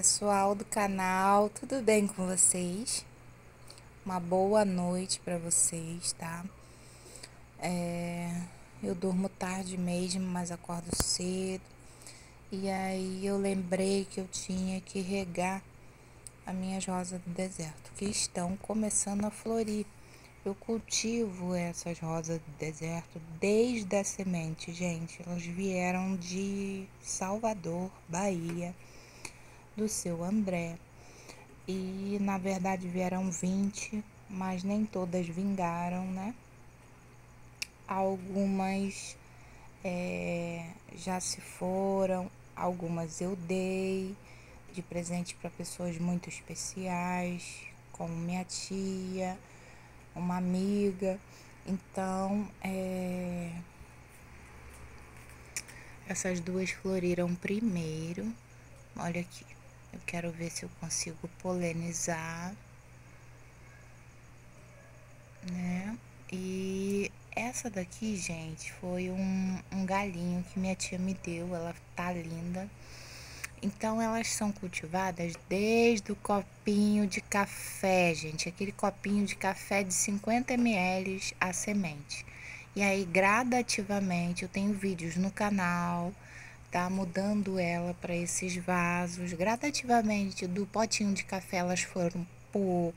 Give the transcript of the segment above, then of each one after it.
pessoal do canal, tudo bem com vocês? Uma boa noite para vocês, tá? Eu durmo tarde mesmo, mas acordo cedo. E aí eu lembrei que eu tinha que regar as minhas rosas do deserto, que estão começando a florir. Eu cultivo essas rosas do deserto desde a semente, gente. Elas vieram de Salvador, Bahia, do seu André. E na verdade vieram 20, mas nem todas vingaram, né? Algumas já se foram, algumas eu dei de presente para pessoas muito especiais, como minha tia, uma amiga. Então, essas duas floriram primeiro. Olha aqui, eu quero ver se eu consigo polinizar, né? E essa daqui, gente, foi um galinho que minha tia me deu. Ela tá linda. Então, elas são cultivadas desde o copinho de café, gente. Aquele copinho de café de 50 ml a semente. E aí, gradativamente, eu tenho vídeos no canal, tá? Mudando ela para esses vasos. Gradativamente, do potinho de café, elas foram pro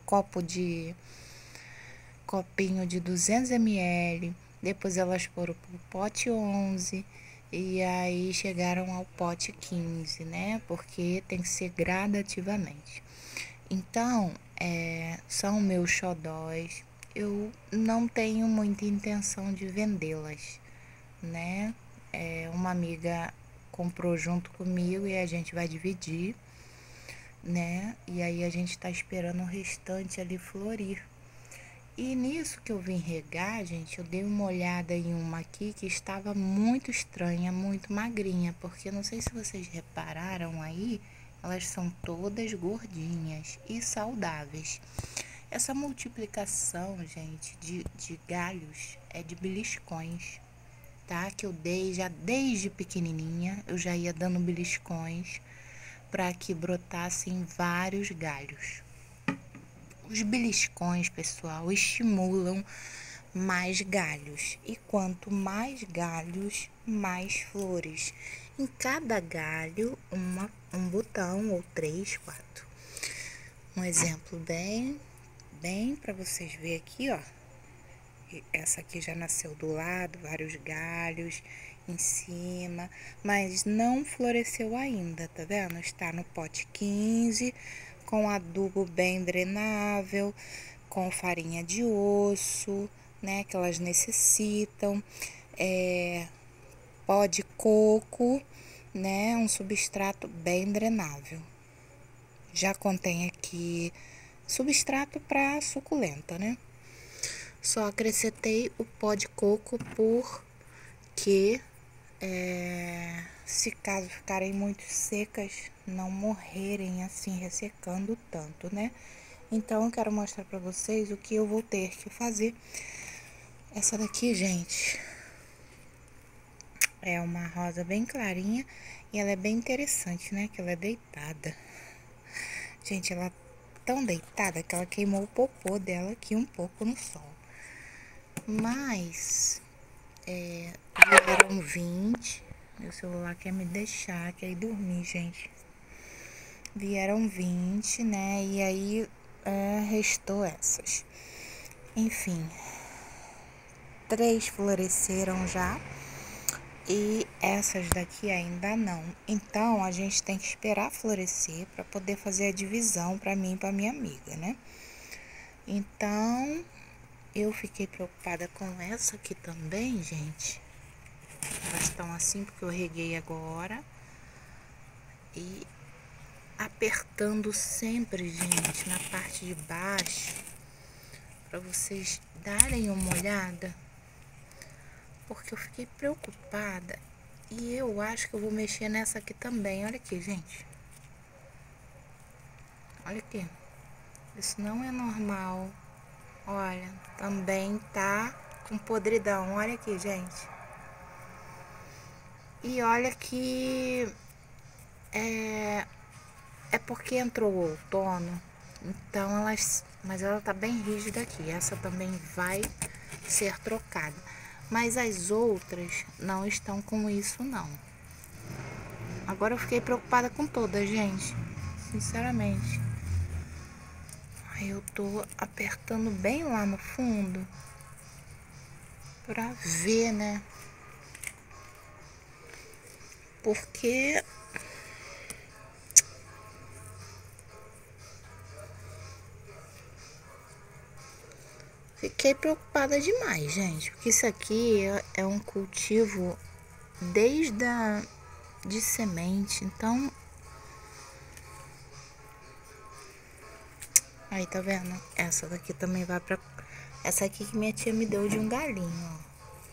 copinho de 200 ml. Depois elas foram pro pote 11. E aí chegaram ao pote 15, né? Porque tem que ser gradativamente. Então, são meus xodós. Eu não tenho muita intenção de vendê-las, né? Uma amiga comprou junto comigo e a gente vai dividir, né? E aí a gente tá esperando o restante ali florir. E nisso que eu vim regar, gente, eu dei uma olhada em uma aqui que estava muito estranha, muito magrinha, porque não sei se vocês repararam aí, elas são todas gordinhas e saudáveis. Essa multiplicação, gente, de galhos é de beliscões, tá? Que eu dei já desde pequenininha, eu já ia dando beliscões para que brotassem vários galhos. Os beliscões, pessoal, estimulam mais galhos. E quanto mais galhos, mais flores. Em cada galho, um botão ou 3, 4. Um exemplo bem para vocês verem aqui, ó. Essa aqui já nasceu do lado, vários galhos em cima, mas não floresceu ainda, tá vendo? Está no pote 15, com adubo bem drenável, com farinha de osso, né, que elas necessitam, pó de coco, né, um substrato bem drenável. Já contém aqui substrato para suculenta, né? Só acrescentei o pó de coco porque se caso ficarem muito secas, não morrerem assim, ressecando tanto, né? Então, eu quero mostrar pra vocês o que eu vou ter que fazer. Essa daqui, gente, é uma rosa bem clarinha e ela é bem interessante, né? Que ela é deitada. Gente, ela é tão deitada que ela queimou o popô dela aqui um pouco no sol. Mas, vieram 20. Meu celular quer me deixar, quer ir dormir, gente. Vieram 20, né? E aí, restou essas. Enfim, 3 floresceram já. E essas daqui ainda não. Então, a gente tem que esperar florescer para poder fazer a divisão para mim e para minha amiga, né? Então, eu fiquei preocupada com essa aqui também, gente. Elas estão assim porque eu reguei agora. E apertando sempre, gente, na parte de baixo, para vocês darem uma olhada. Porque eu fiquei preocupada. E eu acho que eu vou mexer nessa aqui também. Olha aqui, gente. Olha aqui. Isso não é normal. Olha, também tá com podridão. Olha aqui, gente. E olha que É porque entrou o outono, então mas ela tá bem rígida aqui. Essa também vai ser trocada. Mas as outras não estão com isso, não. Agora eu fiquei preocupada com todas, gente. Sinceramente. Aí eu tô apertando bem lá no fundo pra ver, né? Porque fiquei preocupada demais, gente. Porque isso aqui é um cultivo desde de semente. Então, aí tá vendo? Essa daqui também vai pra... Essa aqui que minha tia me deu de um galinho, ó.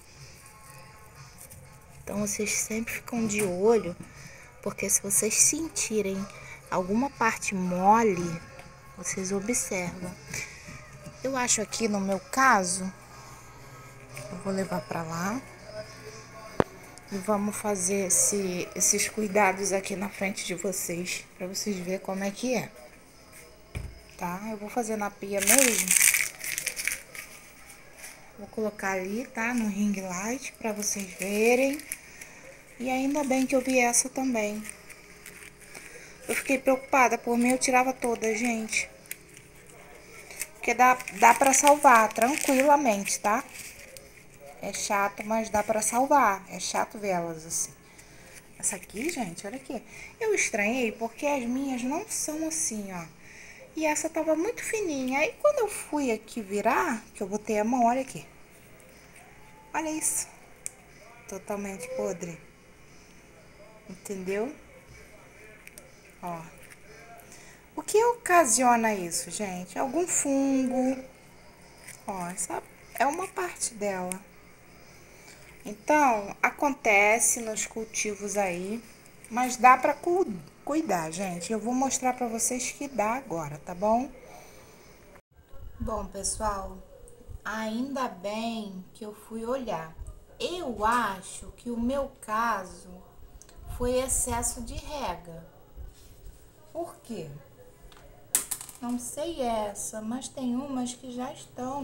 Então vocês sempre ficam de olho, porque se vocês sentirem alguma parte mole, vocês observam. Eu acho aqui no meu caso, eu vou levar pra lá e vamos fazer esses cuidados aqui na frente de vocês, pra vocês verem como é que é. Tá? Eu vou fazer na pia mesmo. Vou colocar ali, tá? No ring light, pra vocês verem. E ainda bem que eu vi essa também. Eu fiquei preocupada, por mim eu tirava todas, gente. Porque dá pra salvar tranquilamente, tá? É chato, mas dá pra salvar. É chato ver elas assim. Essa aqui, gente, olha aqui. Eu estranhei porque as minhas não são assim, ó. E essa tava muito fininha. Aí quando eu fui aqui virar, que eu botei a mão, olha aqui. Olha isso. Totalmente podre. Entendeu? Ó. O que ocasiona isso, gente? Algum fungo. Ó, essa é uma parte dela. Então, acontece nos cultivos aí, mas dá pra cuidar, gente. Eu vou mostrar pra vocês que dá agora, tá bom? Bom, pessoal, ainda bem que eu fui olhar. Eu acho que o meu caso foi excesso de rega. Por quê? Não sei essa, mas tem umas que já estão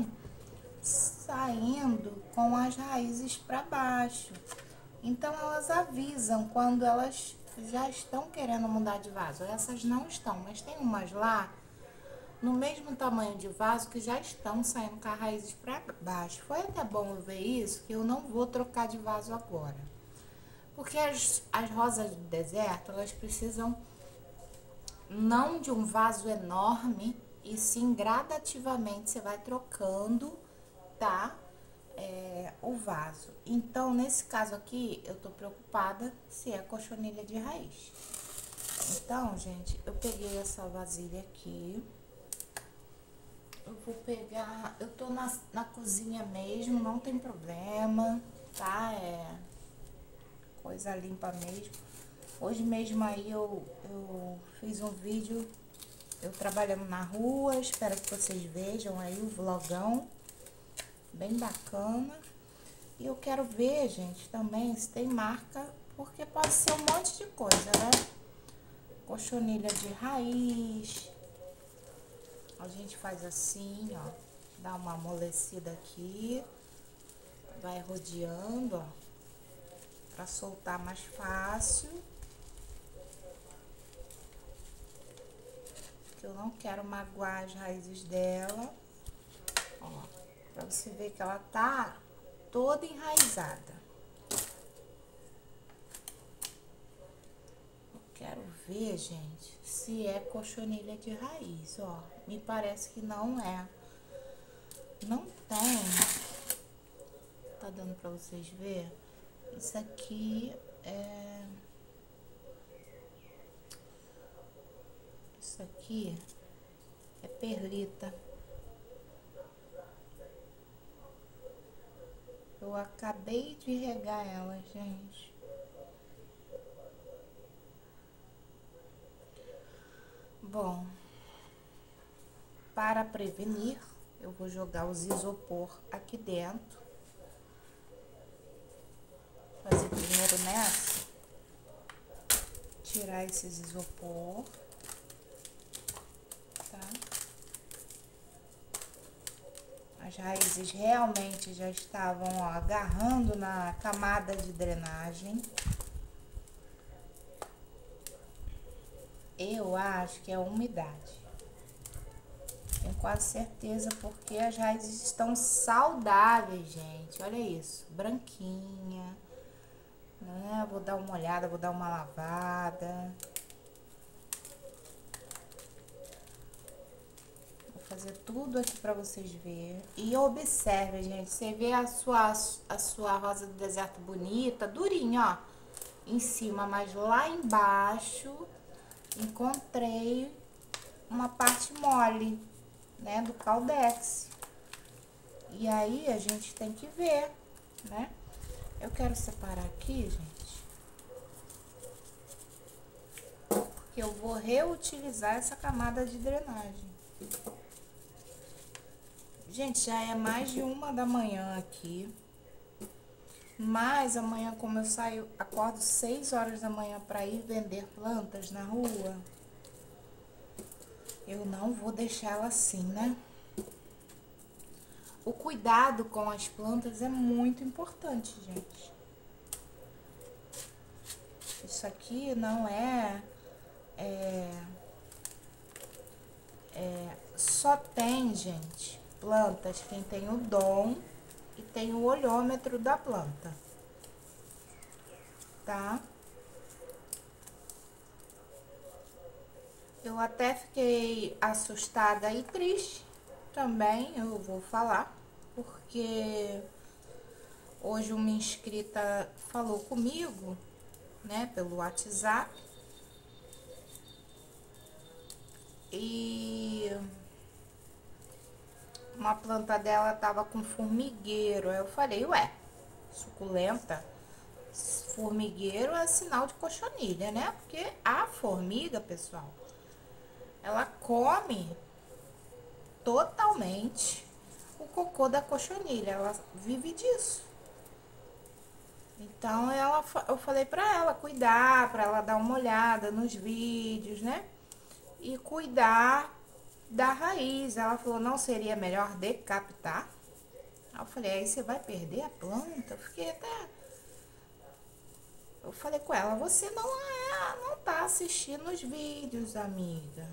saindo com as raízes para baixo. Então elas avisam quando elas já estão querendo mudar de vaso. Essas não estão, mas tem umas lá no mesmo tamanho de vaso que já estão saindo com as raízes para baixo. Foi até bom eu ver isso, que eu não vou trocar de vaso agora. Porque as rosas do deserto, elas precisam não de um vaso enorme, e sim gradativamente você vai trocando, tá? O vaso. Então, nesse caso aqui, eu tô preocupada se é cochonilha de raiz. Então, gente, eu peguei essa vasilha aqui. Eu vou pegar... Eu tô na cozinha mesmo, não tem problema, tá? É coisa limpa mesmo. Hoje mesmo aí eu fiz um vídeo, eu trabalhando na rua, espero que vocês vejam aí o vlogão, bem bacana. E eu quero ver, gente, também se tem marca, porque pode ser um monte de coisa, né? Cochonilha de raiz. A gente faz assim, ó, dá uma amolecida aqui, vai rodeando, ó, pra soltar mais fácil. Eu não quero magoar as raízes dela. Ó, pra você ver que ela tá toda enraizada. Eu quero ver, gente, se é cochonilha de raiz, ó. Me parece que não é. Não tem. Tá dando pra vocês verem? Isso aqui é... Isso aqui é perlita. Eu acabei de regar ela, gente. Bom, para prevenir, eu vou jogar os isopor aqui dentro. Fazer primeiro nessa. Tirar esses isopor. As raízes realmente já estavam, ó, agarrando na camada de drenagem. Eu acho que é a umidade. Tenho quase certeza, porque as raízes estão saudáveis, gente. Olha isso, branquinha, né? Vou dar uma olhada, vou dar uma lavada. Vou fazer tudo aqui pra vocês verem. E observe, gente, você vê a sua rosa do deserto bonita, durinha, ó, em cima, mas lá embaixo encontrei uma parte mole, né, do Caldex. E aí a gente tem que ver, né? Eu quero separar aqui, gente, porque eu vou reutilizar essa camada de drenagem. Gente, já é mais de 1 da manhã aqui. Mas amanhã, como eu saio, acordo 6 horas da manhã para ir vender plantas na rua, eu não vou deixar ela assim, né? O cuidado com as plantas é muito importante, gente. Isso aqui não só tem, gente, plantas quem tem o dom e tem o olhômetro da planta, tá? Eu até fiquei assustada e triste também, eu vou falar, porque hoje uma inscrita falou comigo, né, pelo WhatsApp, e uma planta dela tava com formigueiro. Aí eu falei, ué, suculenta, formigueiro é sinal de cochonilha, né? Porque a formiga, pessoal, ela come totalmente o cocô da cochonilha, ela vive disso. Então, eu falei pra ela cuidar, pra ela dar uma olhada nos vídeos, né? E cuidar da raiz. Ela falou, não seria melhor decapitar? Aí eu falei, aí você vai perder a planta? Eu falei com ela, você não tá assistindo os vídeos, amiga.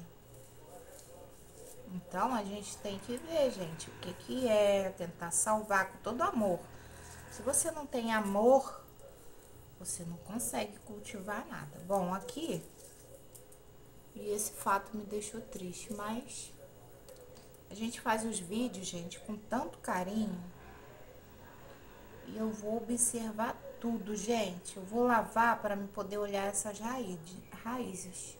Então, a gente tem que ver, gente, o que é, tentar salvar com todo amor. Se você não tem amor, você não consegue cultivar nada. Bom, aqui, e esse fato me deixou triste, mas a gente faz os vídeos, gente, com tanto carinho. E eu vou observar tudo, gente. Eu vou lavar para me poder olhar essas raízes.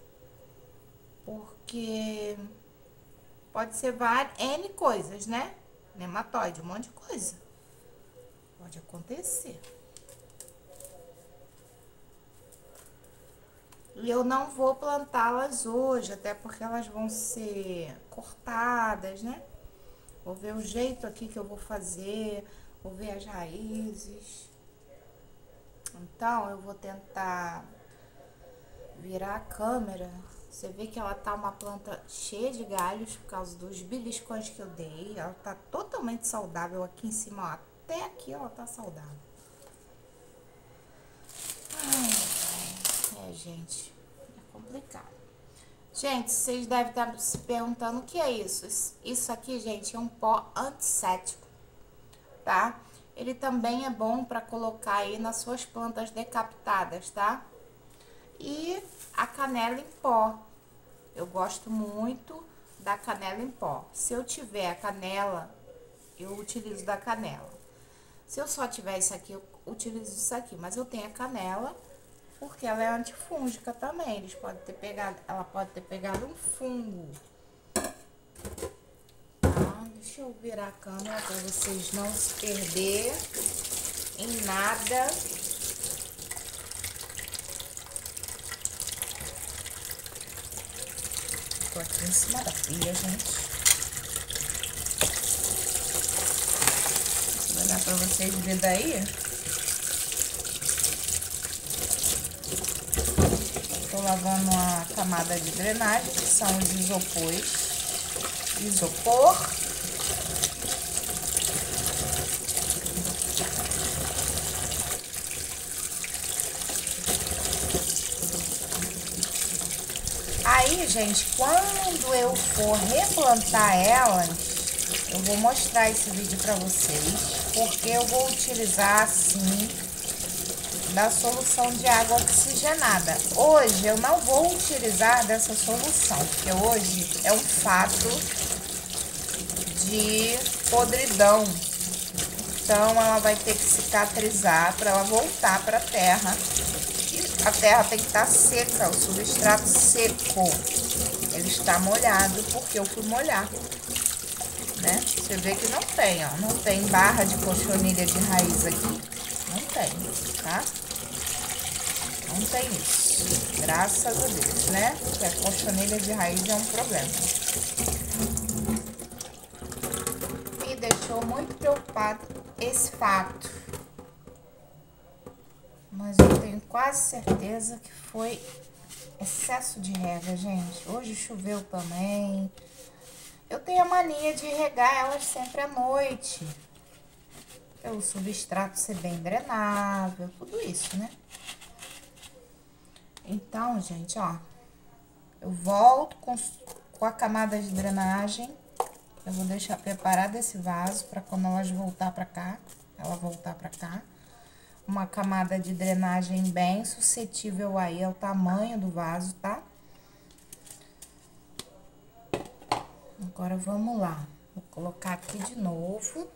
Porque pode ser N coisas, né? Nematóide, um monte de coisa. Pode acontecer. E eu não vou plantá-las hoje, até porque elas vão ser cortadas, né? Vou ver o jeito aqui que eu vou fazer, vou ver as raízes. Então, eu vou tentar virar a câmera. Você vê que ela tá uma planta cheia de galhos por causa dos beliscões que eu dei. Ela tá totalmente saudável aqui em cima, ó. Até aqui ela tá saudável. Gente, é complicado. Gente, vocês devem estar se perguntando o que é isso. Isso aqui, gente, é um pó antisséptico, tá? Ele também é bom para colocar aí nas suas plantas decapitadas, tá? E a canela em pó. Eu gosto muito da canela em pó. Se eu tiver a canela, eu utilizo da canela. Se eu só tiver isso aqui, eu utilizo isso aqui. Mas eu tenho a canela, porque ela é antifúngica também. Ela pode ter pegado um fungo. Tá? Deixa eu virar a câmera para vocês não se perder em nada. Tô aqui em cima da pia, gente. Vou dar pra vocês verem daí. Tô lavando a camada de drenagem, que são os isopor. Aí, gente, quando eu for replantar elas, eu vou mostrar esse vídeo pra vocês, porque eu vou utilizar, assim, da solução de água oxigenada. Hoje eu não vou utilizar dessa solução, porque hoje é um fato de podridão. Então, ela vai ter que cicatrizar para ela voltar para a terra. E a terra tem que estar seca, o substrato seco. Ele está molhado porque eu fui molhar, né? Você vê que não tem, ó. Não tem barra de cochonilha de raiz aqui. Não tem, tá? Não tem isso. Graças a Deus, né? Porque a cochonilha de raiz é um problema. Me deixou muito preocupado esse fato. Mas eu tenho quase certeza que foi excesso de rega, gente. Hoje choveu também. Eu tenho a mania de regar elas sempre à noite. Pelo substrato ser bem drenável, tudo isso, né? Então, gente, ó. Eu volto com a camada de drenagem. Eu vou deixar preparado esse vaso para quando elas voltar pra cá. Ela voltar pra cá. Uma camada de drenagem bem suscetível aí ao tamanho do vaso, tá? Agora, vamos lá. Vou colocar aqui de novo.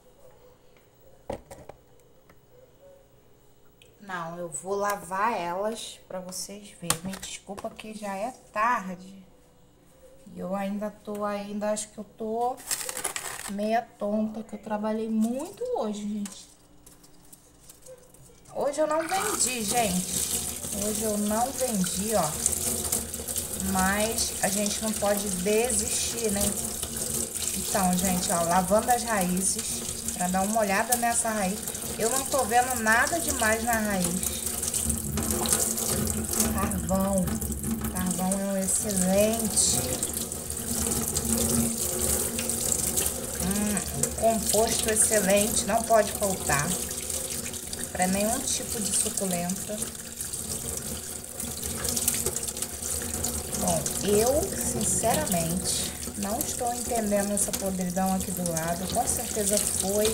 Não, eu vou lavar elas pra vocês verem. Me desculpa que já é tarde. E eu ainda acho que eu tô meia tonta, que eu trabalhei muito hoje, gente. Hoje eu não vendi, gente. Hoje eu não vendi, ó. Mas a gente não pode desistir, né? Então, gente, ó, lavando as raízes, pra dar uma olhada nessa raiz. Eu não tô vendo nada demais na raiz. Carvão. Carvão é um excelente. Composto excelente, não pode faltar. Pra nenhum tipo de suculenta. Bom, eu, sinceramente, não estou entendendo essa podridão aqui do lado. Com certeza foi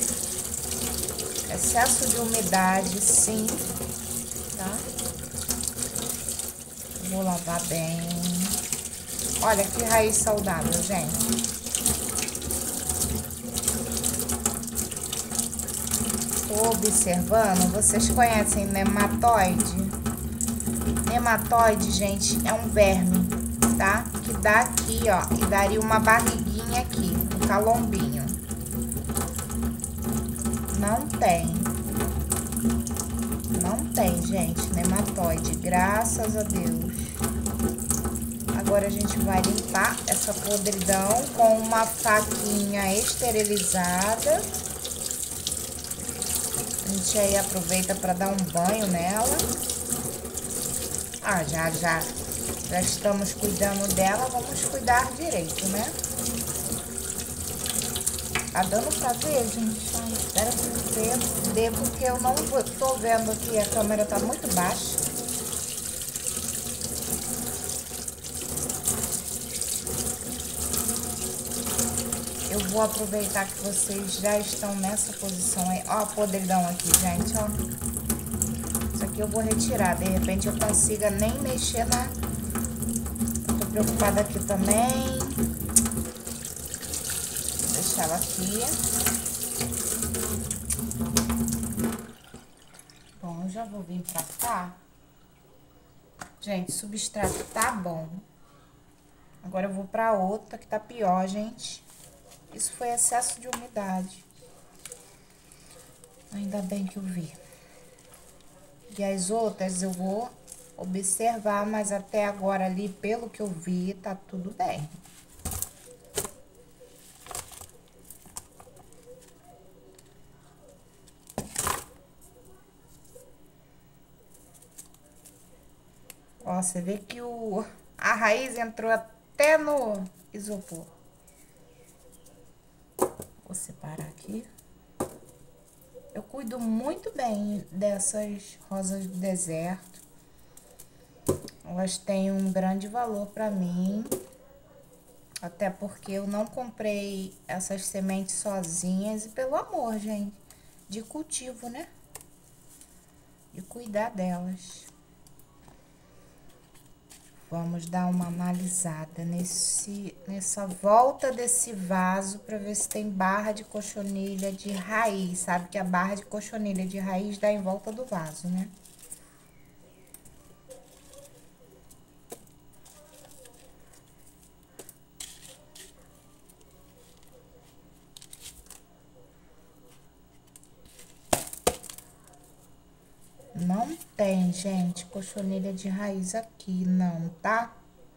excesso de umidade, sim, tá? Vou lavar bem. Olha que raiz saudável, gente. Tô observando, vocês conhecem nematóide? Nematóide, gente, é um verme, tá? Que dá aqui, ó, e daria uma barriguinha aqui, um calombinho. Não tem. Não tem, gente, nematóide, graças a Deus. Agora a gente vai limpar essa podridão com uma faquinha esterilizada. A gente aí aproveita para dar um banho nela. Ah, já estamos cuidando dela, vamos cuidar direito, né? Tá dando pra ver, gente? Ai, espero que dê, porque eu não tô vendo aqui, a câmera tá muito baixa. Eu vou aproveitar que vocês já estão nessa posição aí. Ó a podridão aqui, gente, ó. Isso aqui eu vou retirar, de repente eu consiga nem mexer na... Eu tô preocupada aqui também. Vou deixar ela aqui. Bom, eu já vou vir pra cá. Gente, o substrato tá bom. Agora eu vou pra outra que tá pior, gente. Isso foi excesso de umidade. Ainda bem que eu vi. E as outras eu vou observar, mas até agora ali, pelo que eu vi, tá tudo bem. Ó, você vê que a raiz entrou até no isopor. Vou separar aqui. cuido muito bem dessas rosas do deserto. Elas têm um grande valor para mim. Até porque eu não comprei essas sementes sozinhas. E pelo amor, gente, de cultivo, né? De cuidar delas. Vamos dar uma analisada nessa volta desse vaso para ver se tem barra de cochonilha de raiz. Sabe que a barra de cochonilha de raiz dá em volta do vaso, né? Não tem, gente, cochonilha de raiz aqui, não, tá?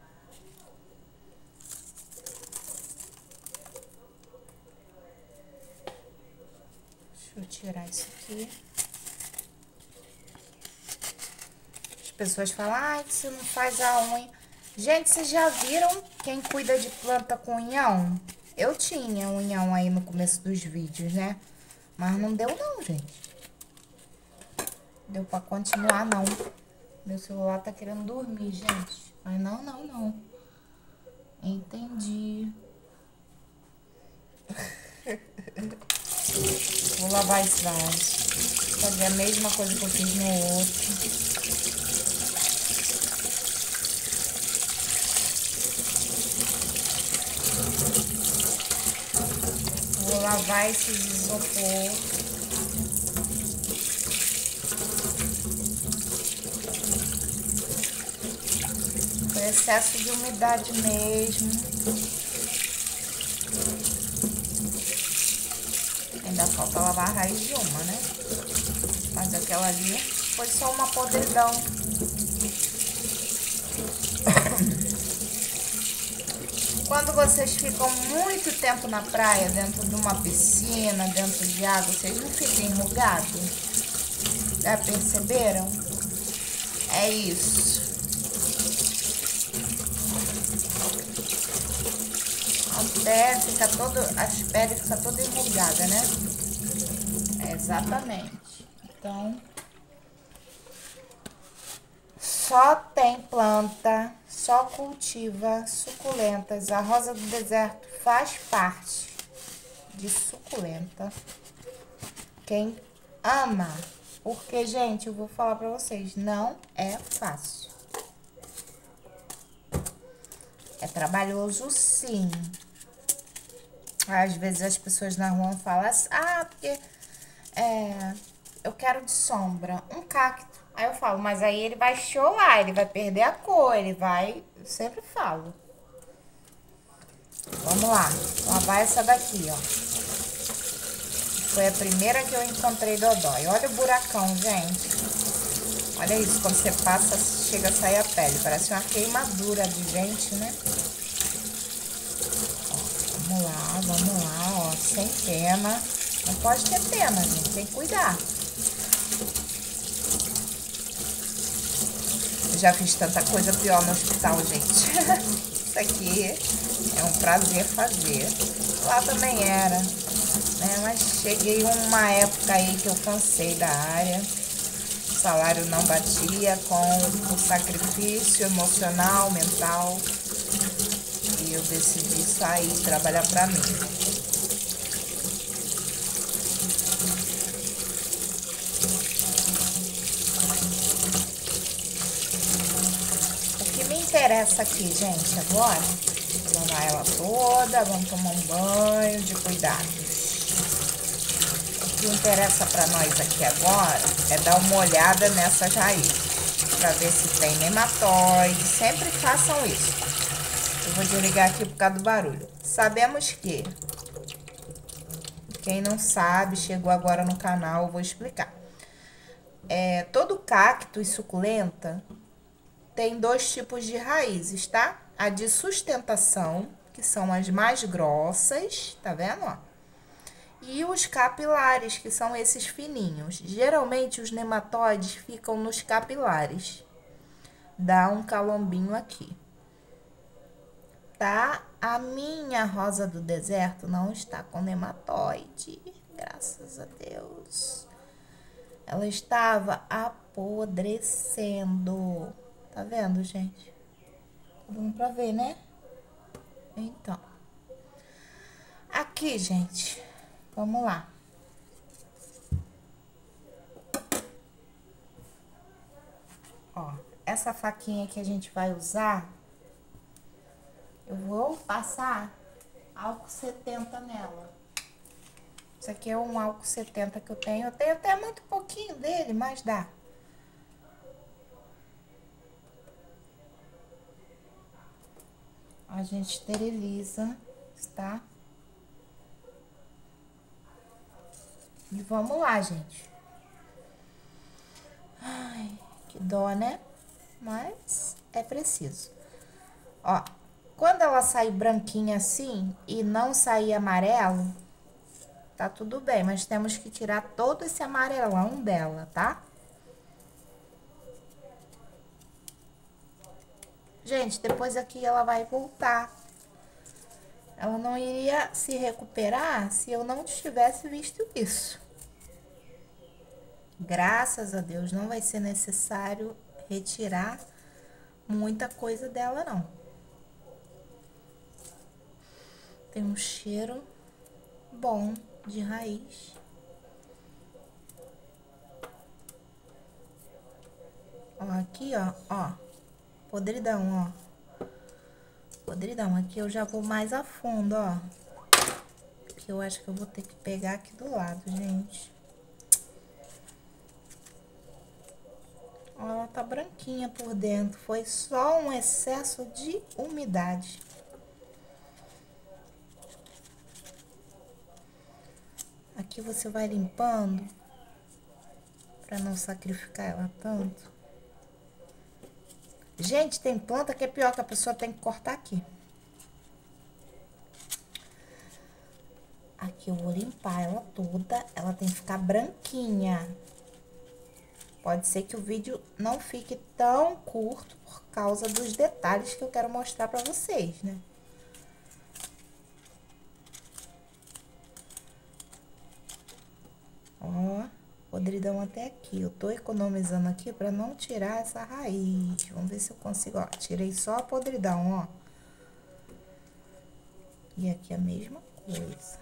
Deixa eu tirar isso aqui. As pessoas falam, ai, que você não faz a unha. Gente, vocês já viram quem cuida de planta com unhão? Eu tinha unhão aí no começo dos vídeos, né? Mas não deu não, gente. Deu pra continuar, não. Meu celular tá querendo dormir, gente. Mas não. Entendi. Vou lavar esse vaso. Fazer a mesma coisa que eu fiz no outro. Vou lavar esse isopor. Foi excesso de umidade mesmo. Ainda falta lavar a raiz de uma, né? Mas aquela ali foi só uma podridão. Quando vocês ficam muito tempo na praia, dentro de uma piscina, dentro de água, vocês não ficam enrugados? Já perceberam? É isso. Até fica todo, as peles ficam toda enrugada, né? É exatamente. Então, só tem planta, só cultiva suculentas. A rosa do deserto faz parte de suculenta. Quem ama, porque, gente, eu vou falar pra vocês, não é fácil. É trabalhoso, sim. Às vezes as pessoas na rua falam assim, ah, porque eu quero de sombra um cacto. Aí eu falo, mas aí ele vai chorar, ele vai perder a cor, ele vai... Eu sempre falo. Vamos lá, lavar essa daqui, ó. Foi a primeira que eu encontrei dodói. Olha o buracão, gente. Olha isso, quando você passa, chega a sair a pele. Parece uma queimadura de dente, né? Ó, vamos lá, ó. Sem pena. Não pode ter pena, gente. Tem que cuidar. Eu já fiz tanta coisa pior no hospital, gente. Isso aqui é um prazer fazer. Lá também era, né? Mas cheguei uma época aí que eu cansei da área. O salário não batia com o sacrifício emocional, mental. E eu decidi sair e trabalhar pra mim. O que me interessa aqui, gente, agora, vou lavar ela toda, vamos tomar um banho de cuidado. O que interessa pra nós aqui agora é dar uma olhada nessas raízes, pra ver se tem nematóide. Sempre façam isso. Eu vou desligar aqui por causa do barulho. Sabemos que, quem não sabe, chegou agora no canal, eu vou explicar. Todo cacto e suculenta tem dois tipos de raízes, tá? A de sustentação, que são as mais grossas, tá vendo, ó? E os capilares, que são esses fininhos. Geralmente, os nematóides ficam nos capilares. Dá um calombinho aqui. Tá? A minha rosa do deserto não está com nematóide. Graças a Deus. ela estava apodrecendo. Tá vendo, gente? Tá dando pra ver, né? Então. Aqui, gente. Vamos lá. Ó, essa faquinha que a gente vai usar, eu vou passar álcool 70 nela. Isso aqui é um álcool 70 que eu tenho. Eu tenho até muito pouquinho dele, mas dá. A gente esteriliza, tá? E vamos lá, gente. Ai, que dó, né? Mas é preciso. Ó, quando ela sair branquinha assim e não sair amarelo, tá tudo bem, mas temos que tirar todo esse amarelão dela, tá? Gente, depois aqui ela vai voltar. Ela não iria se recuperar se eu não tivesse visto isso. Graças a Deus, não vai ser necessário retirar muita coisa dela, não. Tem um cheiro bom de raiz. Ó, aqui, ó. Podridão, ó. Podridão. Aqui eu já vou mais a fundo, ó. Que eu acho que eu vou ter que pegar aqui do lado, gente. Ó, ela tá branquinha por dentro. Foi só um excesso de umidade. Aqui você vai limpando pra não sacrificar ela tanto. Gente, tem planta que é pior que a pessoa tem que cortar aqui. Aqui eu vou limpar ela toda, ela tem que ficar branquinha. Pode ser que o vídeo não fique tão curto por causa dos detalhes que eu quero mostrar pra vocês, né? Ó, podridão até aqui. Eu tô economizando aqui pra não tirar essa raiz. Vamos ver se eu consigo, ó. Tirei só a podridão, ó. E aqui a mesma coisa.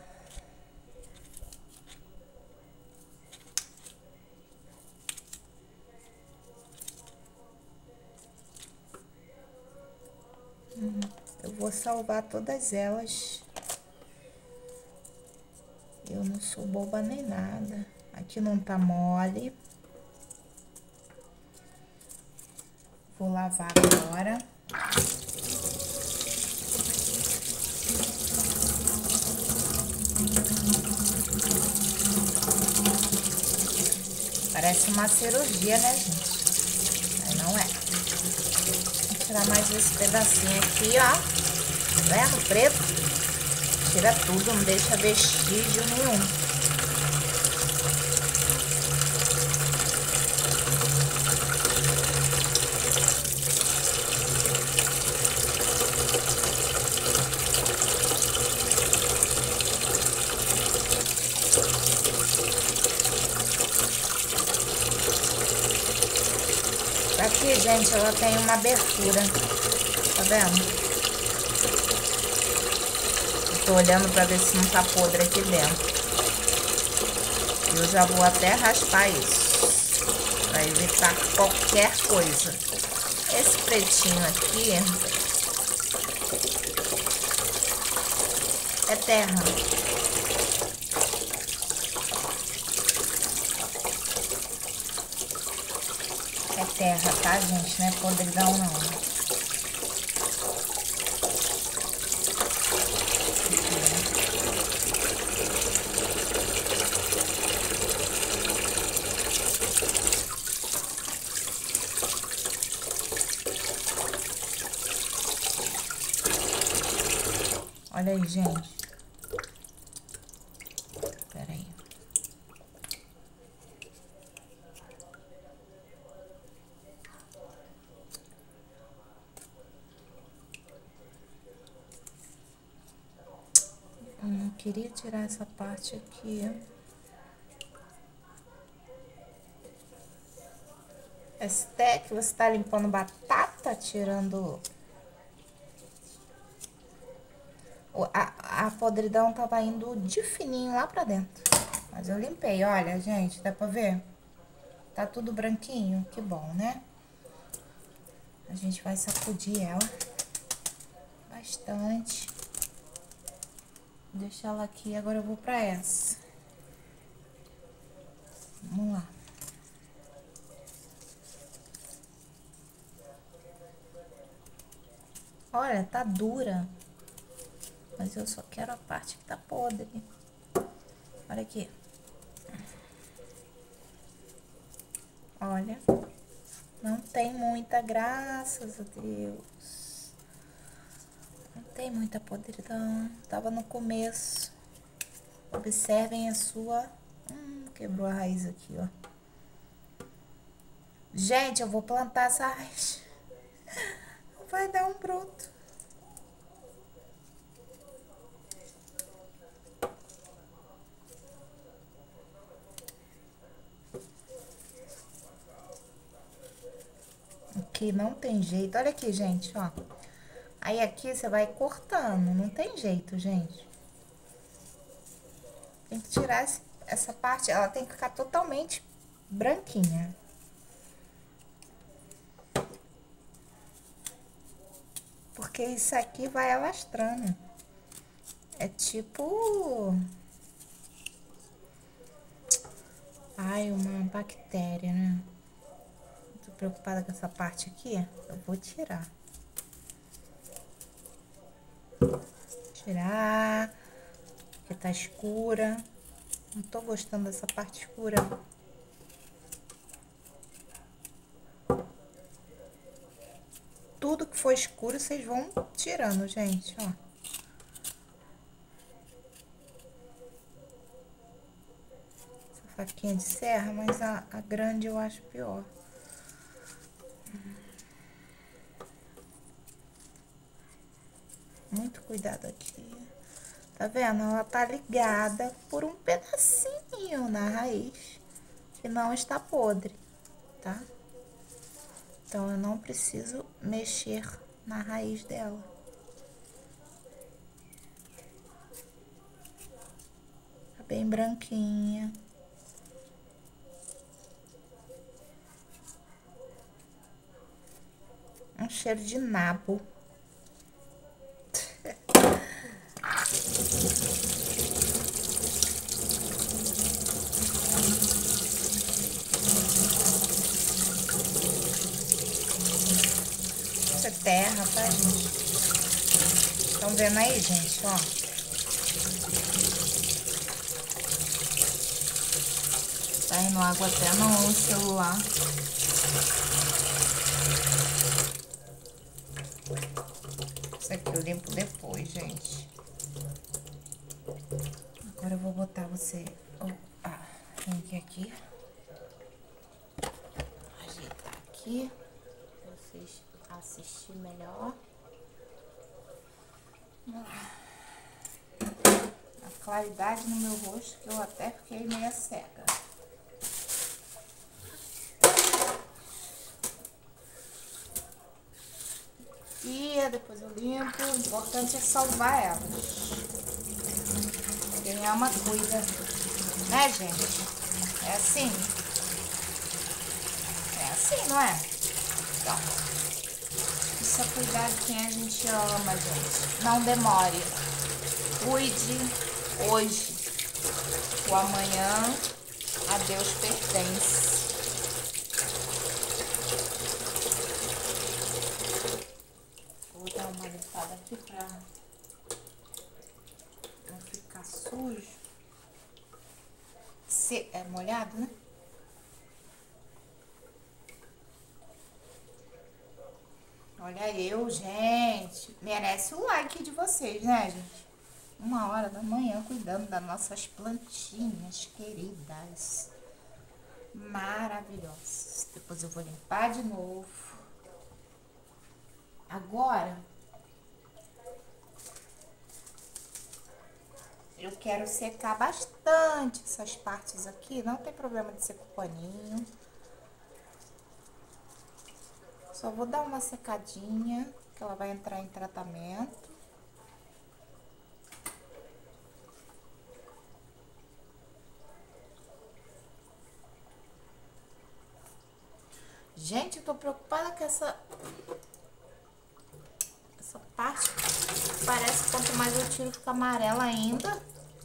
Eu vou salvar todas elas. Eu não sou boba nem nada. Aqui não tá mole. Vou lavar agora. Parece uma cirurgia, né, gente? Mas não é. Vou tirar mais esse pedacinho aqui, ó. Tá vendo? Preto. Tira tudo, não deixa vestígio nenhum. Aqui, gente, ela tem uma abertura. Tá vendo? Eu tô olhando pra ver se não tá podre aqui dentro. Eu já vou até raspar isso, pra evitar qualquer coisa. Esse pretinho aqui é terra. É terra, tá, gente? Não é podridão, não. Olha aí, gente. Pera aí. Queria tirar essa parte aqui. Esté, que você tá limpando batata, tirando... A podridão tava indo de fininho lá pra dentro. Mas eu limpei, olha, gente, dá pra ver? Tá tudo branquinho, que bom, né? A gente vai sacudir ela bastante. Deixa ela aqui, agora eu vou pra essa. Vamos lá. Olha, tá dura. Mas eu só quero a parte que tá podre. Olha aqui. Olha. Não tem muita, graças a Deus. Não tem muita podridão. Tava no começo. Observem a sua... quebrou a raiz aqui, ó. Gente, eu vou plantar essa raiz. Vai dar um broto. Aqui não tem jeito. Olha aqui, gente, ó. Aí aqui você vai cortando. Não tem jeito, gente. Tem que tirar essa parte. Ela tem que ficar totalmente branquinha. Porque isso aqui vai alastrando. É tipo... ai, uma bactéria, né? Tô preocupada com essa parte aqui. Eu vou tirar. Tirar. Porque tá escura. Não tô gostando dessa parte escura. Tudo que for escuro, vocês vão tirando, gente, ó. Essa faquinha de serra, mas a grande eu acho pior. Muito cuidado aqui. Tá vendo? Ela tá ligada por um pedacinho na raiz, que não está podre, tá? Então, eu não preciso mexer na raiz dela. Tá bem branquinha. Um cheiro de nabo. Isso é terra, tá, gente? Estão vendo aí, gente, ó? Tá indo água até no celular. Isso aqui eu limpo depois, gente. Agora eu vou botar você... vem aqui. Ajeitar aqui. Pra vocês assistirem melhor. A claridade no meu rosto, que eu até fiquei meia cega. E depois eu limpo. O importante é salvar elas. Quem ama, cuida. Né, gente? É assim? É assim, não é? Então, isso é cuidar de quem a gente ama, gente. Não demore. Cuide hoje. O amanhã a Deus pertence. Vou dar uma limpada aqui pra não ficar sujo. É molhado, né? Olha eu, gente. Merece o like de vocês, né, gente? 1h da manhã cuidando das nossas plantinhas queridas. Maravilhosas. Depois eu vou limpar de novo. Agora, eu quero secar bastante essas partes aqui. Não tem problema de ser com paninho. Só vou dar uma secadinha, que ela vai entrar em tratamento. Gente, eu tô preocupada com essa parte. Parece que quanto mais eu tiro, fica amarela ainda.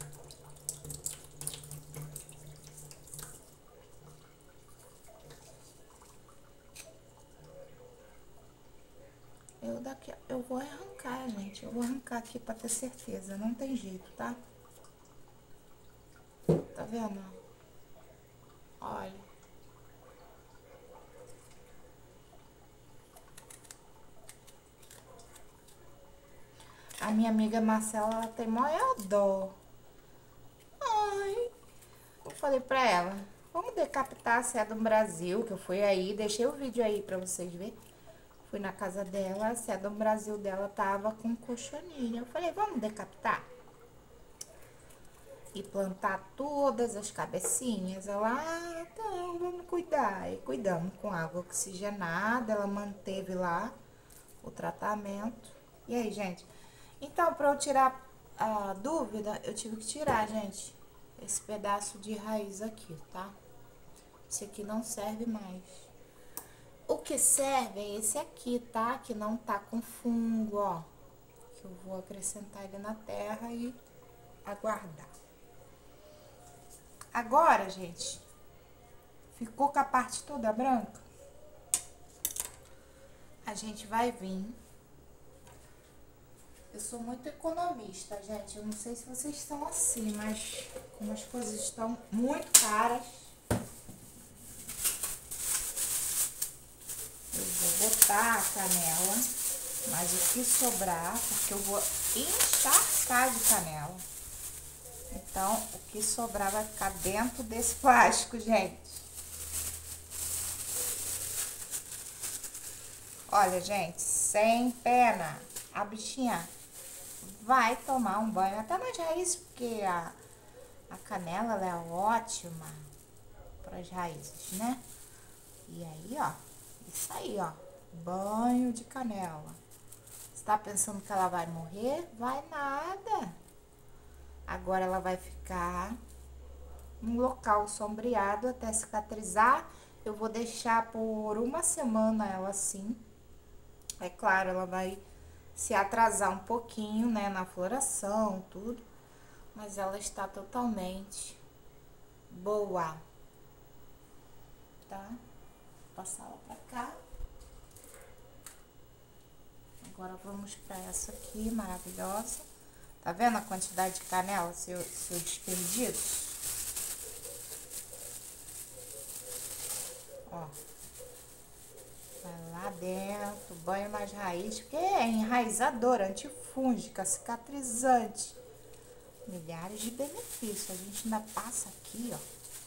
Eu vou arrancar, gente. Eu vou arrancar aqui pra ter certeza. Não tem jeito, tá? Tá vendo? Olha. A minha amiga Marcela, ela tem maior dó. Ai. Eu falei pra ela, vamos decapitar a Sé do Brasil, que eu fui aí, deixei o vídeo aí pra vocês verem. Fui na casa dela, a Sé do Brasil dela tava com cochonilha. Eu falei, vamos decapitar? E plantar todas as cabecinhas. Ela, então, vamos cuidar. E cuidamos com água oxigenada, ela manteve lá o tratamento. E aí, gente? Então, pra eu tirar a dúvida, eu tive que tirar, gente, esse pedaço de raiz aqui, tá? Esse aqui não serve mais. O que serve é esse aqui, tá? Que não tá com fungo, ó. Que eu vou acrescentar ele na terra e aguardar. Agora, gente, ficou com a parte toda branca. A gente vai vir. Eu sou muito economista, gente. Eu não sei se vocês estão assim, mas como as coisas estão muito caras, eu vou botar a canela, mas o que sobrar, porque eu vou encharcar de canela. Então, o que sobrar vai ficar dentro desse plástico, gente. Olha, gente, sem pena, a bichinha vai tomar um banho até nas raízes, porque a canela, ela é ótima para as raízes, né? E aí, ó, isso aí, ó, banho de canela. Você tá pensando que ela vai morrer? Vai nada. Agora ela vai ficar num local sombreado até cicatrizar. Eu vou deixar por uma semana ela assim. É claro, ela vai se atrasar um pouquinho, né, na floração, tudo. Mas ela está totalmente boa, tá? Vou passar ela pra cá. Agora vamos pra essa aqui, maravilhosa. Tá vendo a quantidade de canela, seu desperdício? Ó. Vai lá dentro, banho mais raiz, porque é enraizador, antifúngica, cicatrizante. Milhares de benefícios. A gente ainda passa aqui, ó.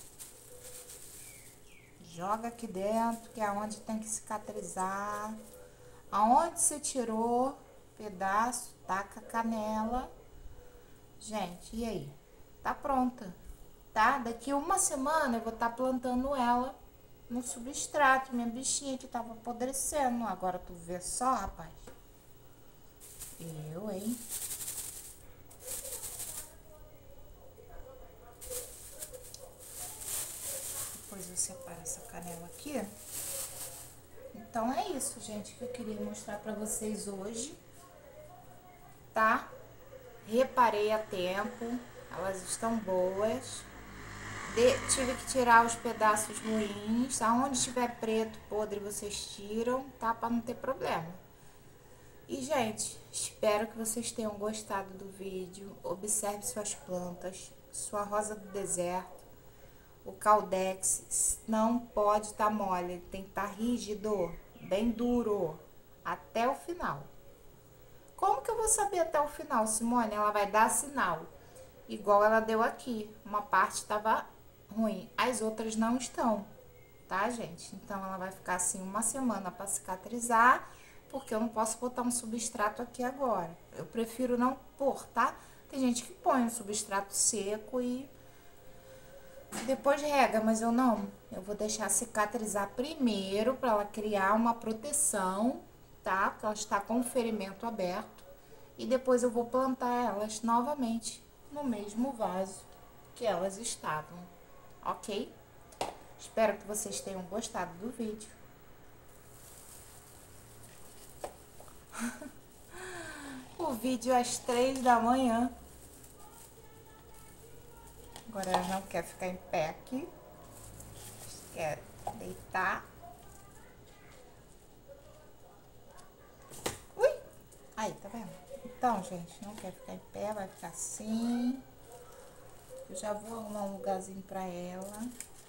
Joga aqui dentro, que é onde tem que cicatrizar. Aonde você tirou pedaço, taca a canela. Gente, e aí? Tá pronta, tá? Daqui uma semana eu vou estar plantando ela no substrato. Minha bichinha que tava apodrecendo. Agora tu vê só, rapaz. Eu, hein? Depois eu separo essa canela aqui. Então é isso, gente, que eu queria mostrar pra vocês hoje, tá? Reparei a tempo, elas estão boas. Tive que tirar os pedaços ruins. Aonde tiver preto, podre, vocês tiram, tá? Pra não ter problema. E, gente, espero que vocês tenham gostado do vídeo. Observe suas plantas, sua rosa do deserto. O Caldex não pode estar mole, ele tem que estar rígido, bem duro, até o final. Como que eu vou saber até o final, Simone? Ela vai dar sinal, igual ela deu aqui. Uma parte estava ruim, as outras não estão, tá, gente? Então, ela vai ficar assim uma semana para cicatrizar, porque eu não posso botar um substrato aqui agora. Eu prefiro não pôr, tá? Tem gente que põe um substrato seco e Depois rega, mas eu não. Eu vou deixar cicatrizar primeiro para ela criar uma proteção, tá? Porque ela está com o ferimento aberto. E depois eu vou plantar elas novamente no mesmo vaso que elas estavam, ok? Espero que vocês tenham gostado do vídeo. O vídeo às 3 da manhã. Agora ela não quer ficar em pé aqui. Quer deitar. Ui! Aí, tá vendo? Então, gente, não quer ficar em pé, vai ficar assim. Eu já vou arrumar um lugarzinho pra ela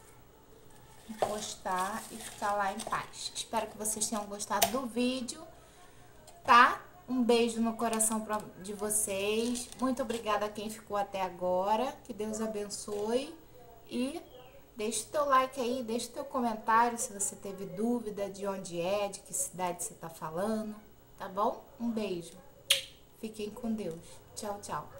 encostar e ficar lá em paz. Espero que vocês tenham gostado do vídeo, tá? Um beijo no coração de vocês. Muito obrigada a quem ficou até agora. Que Deus abençoe. E deixa o teu like aí, deixa o teu comentário se você teve dúvida de onde é, de que cidade você tá falando, tá bom? Um beijo. Fiquem com Deus. Tchau, tchau.